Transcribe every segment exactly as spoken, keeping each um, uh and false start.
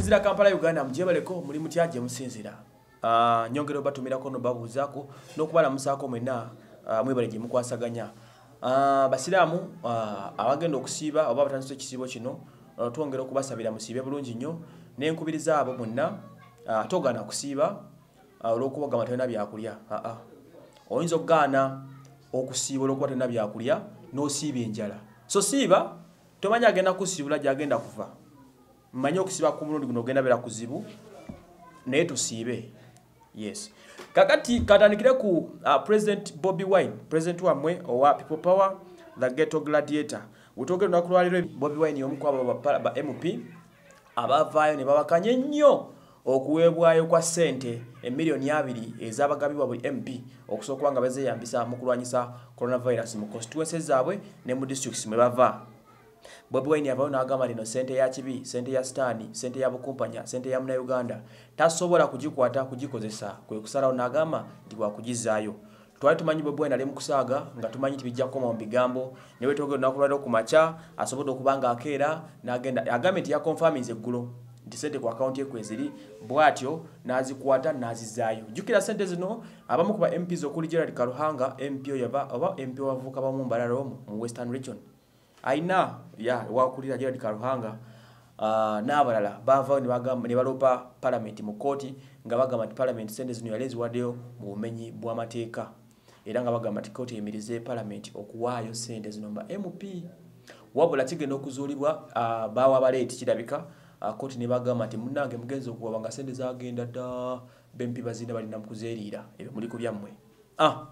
musinzira Kampala Uganda mjebaleko muri mutyaje musinzira ah uh, nyongero batumirako no babuzako no kubala musako mwena uh, mwebaleje mukwasaganya ah uh, basiramu uh, abagenda okusiba oba batanzise kisibo kino uh, twongera okubasabira musibe bulungi nnyo nenkubiriza abo mwena uh, togana kusiba uh, olwokubaga matena byakulya a uh, a uh. oyinza okugana okusiba olwokuba tena byakulya no siba enjala so siba tomanya agenda kusibula jagenda kuva mmanyi okusiba ku mulundi guno genda bera kuzibu naye tusibe yes kakati katandikire ku uh, President Bobi Wine President wamwe owa People Power the Ghetto Gladiator utogere nakulwalire Bobi Wine yomukwaba ba, ba M P abavayo ne babakanye nnyo okuwebwayo kwa sente emiliyoni abiri ezabagabibwa buli M P okusokuwa nga bazeyambisa mu kulwanyisa coronavirus mu constituencies zaabwe ne mu districts mwe bava. Bobi Wine yavayo n'agamba lino sente ya kibi, sente ya stani, sente ya bukumpanya, sente ya muna Uganda tasobola kugikwata kugikozesa kwe kusalawo n'agamba ndi kwa kugizaayo. Twali tumanyi Bobi Wine ali mu kusaaga nga tumanyi tibijja koma mu bigambo ne wetogero nakulwalira ku macha asobola okubanga akeera n'agenda agamba nti ya confirming eggulo nti sente ku account ye kweziri bwatyo nazikwata nazizaayo. Jukira sente zino abamu kuba M Ps okuli Gerald Karuhanga M P yava oba M P wavuka bamu mbalalo mu Western Region aina ya wakulira Gerald Karuhanga uh, n'abalala bava ne bagamba ne balopa parliament mu court nga bagamba nti parliament sente zino yalezi wadeo mu bumenyi bw'amateeka era nga bagamba nti court yemirize parliament okuwaayo sente zino mba M P wabula kigenda okuzuulibwa uh, bawa baleti kirabika uh, court ne bagamba nti munnange mugenzi okuwaba nga sente zagenda dda B M P bazina balina mukuzeerira ebyo muli ku byammwe ah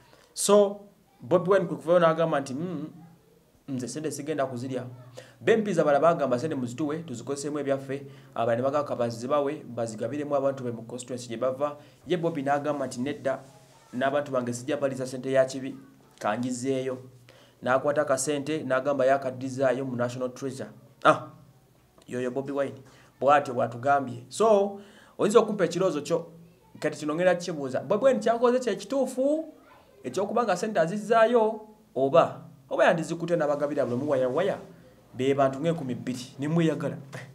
so Bobi Wine kukuvayo n'agamba nti mm, nze sente sigenda kuzirya B M P za balabanga mbasende muzituwe tuzikozesemu ebyaffe abane bagaka bazibawe bazigabiremu abantu be mu constituency gye bava ye Bobi n'agamba nti nedda n'abantu bange sijja baliza sente ya kibi kangizeeyo n'akwata ka sente n'agamba yakadizaayo mu National Treasure ah yoyo Bobi Wine bwatyo bwatugambye so oyinza okumpa ekirozo kyo kati kinongera kibuuza Bobi Wine kyakoze kye kituufu ekyokubanga sente azizaayo oba oba yandizikute n'abagabira bwe muwaya waya be bantu nk'enkumi bbiri nimweyagala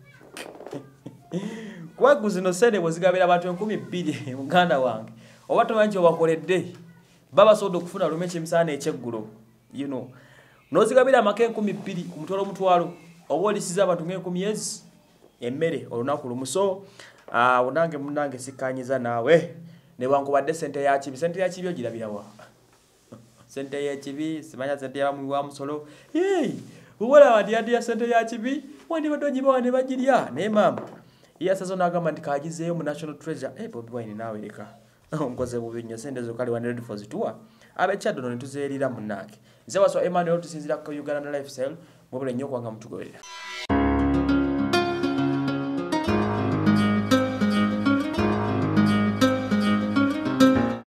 kwaguzi no sente bwezigabira abantu enkumi bbiri muganda wange oba tomanyi obakoledde baba sodo okufuna lume ky'emisaana ekyeggulo you know nozigabira amaka enkumi bbiri ku mutwalo omutwalo oba olisiza abantu nk'enkumi ezi emmere olunaku lumu so uh, unange munange sikanyiza naawe ne wankubadde sente ya kibi sente ya kibi ogirabirawa sente ya kibi simanya sente ya mu wa musolo hey uwala wadi ya sente ya kibi wandi badonyi bane bagirya ne mama iya sazo nagamba ndikagizeyo mu National Treasure eh Bobi Wine nawe leka onkoze bubi nnyo sente zo kali one hundred for zitua abe chadono nituzeerira munake nze waswa Emmanuel tusinzira ku Uganda Lifestyle mubule nnyo kwanga mutugoberera.